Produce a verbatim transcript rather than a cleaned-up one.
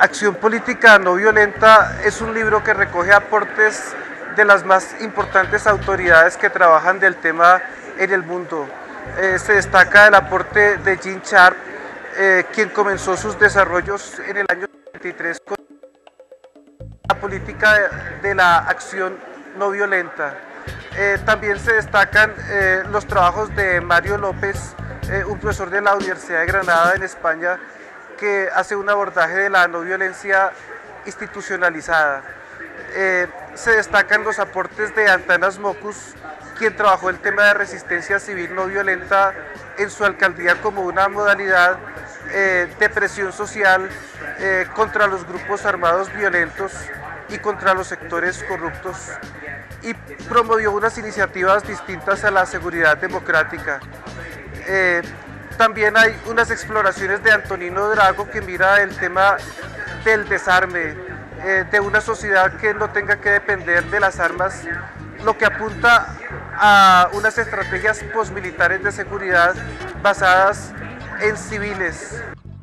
Acción Política No Violenta es un libro que recoge aportes de las más importantes autoridades que trabajan del tema en el mundo. Eh, se destaca el aporte de Gene Sharp, eh, quien comenzó sus desarrollos en el año setenta y tres con la política de, de la acción no violenta. Eh, también se destacan eh, los trabajos de Mario López, eh, un profesor de la Universidad de Granada en España, que hace un abordaje de la no violencia institucionalizada. Eh, se destacan los aportes de Antanas Mockus, quien trabajó el tema de resistencia civil no violenta en su alcaldía como una modalidad eh, de presión social eh, contra los grupos armados violentos y contra los sectores corruptos, y promovió unas iniciativas distintas a la seguridad democrática. Eh, También hay unas exploraciones de Antonino Drago, que mira el tema del desarme, eh, de una sociedad que no tenga que depender de las armas, lo que apunta a unas estrategias posmilitares de seguridad basadas en civiles.